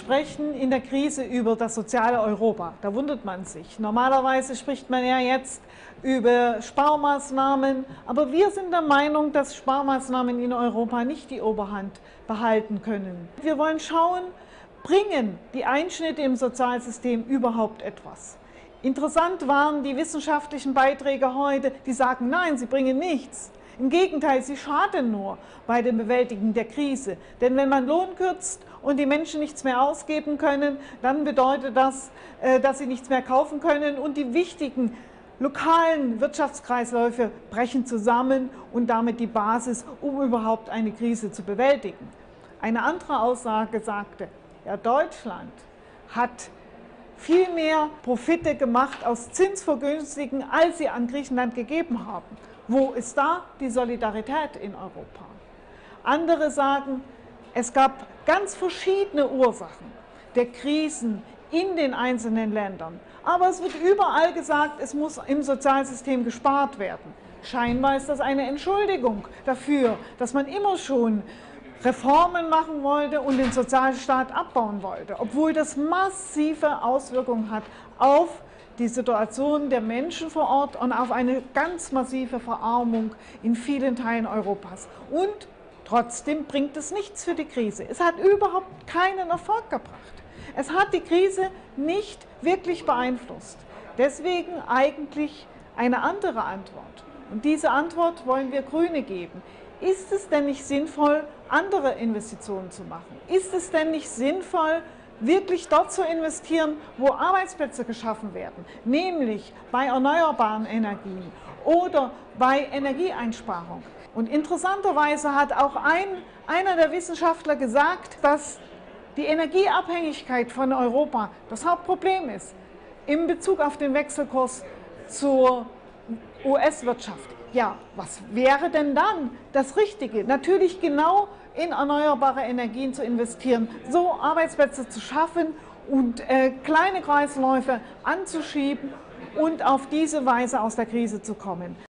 sprechen in der Krise über das soziale Europa. Da wundert man sich. Normalerweise spricht man ja jetzt über Sparmaßnahmen, aber wir sind der Meinung, dass Sparmaßnahmen in Europa nicht die Oberhand behalten können. Wir wollen schauen, bringen die Einschnitte im Sozialsystem überhaupt etwas? Interessant waren die wissenschaftlichen Beiträge heute, die sagen, nein, sie bringen nichts. Im Gegenteil, sie schaden nur bei dem Bewältigen der Krise. Denn wenn man Lohn kürzt und die Menschen nichts mehr ausgeben können, dann bedeutet das, dass sie nichts mehr kaufen können und die wichtigen lokalen Wirtschaftskreisläufe brechen zusammen und damit die Basis, um überhaupt eine Krise zu bewältigen. Eine andere Aussage sagte, ja, Deutschland hat viel mehr Profite gemacht aus Zinsvergünstigen, als sie an Griechenland gegeben haben. Wo ist da die Solidarität in Europa? Andere sagen, es gab ganz verschiedene Ursachen der Krisen in den einzelnen Ländern. Aber es wird überall gesagt, es muss im Sozialsystem gespart werden. Scheinbar ist das eine Entschuldigung dafür, dass man immer schon Reformen machen wollte und den Sozialstaat abbauen wollte, obwohl das massive Auswirkungen hat auf die Situation der Menschen vor Ort und auf eine ganz massive Verarmung in vielen Teilen Europas. Und trotzdem bringt es nichts für die Krise. Es hat überhaupt keinen Erfolg gebracht. Es hat die Krise nicht wirklich beeinflusst. Deswegen eigentlich eine andere Antwort. Und diese Antwort wollen wir Grüne geben. Ist es denn nicht sinnvoll, andere Investitionen zu machen? Ist es denn nicht sinnvoll, wirklich dort zu investieren, wo Arbeitsplätze geschaffen werden, nämlich bei erneuerbaren Energien oder bei Energieeinsparung? Und interessanterweise hat auch einer der Wissenschaftler gesagt, dass die Energieabhängigkeit von Europa das Hauptproblem ist in Bezug auf den Wechselkurs zur US-Wirtschaft. Ja, was wäre denn dann das Richtige? Natürlich genau in erneuerbare Energien zu investieren, so Arbeitsplätze zu schaffen und kleine Kreisläufe anzuschieben und auf diese Weise aus der Krise zu kommen.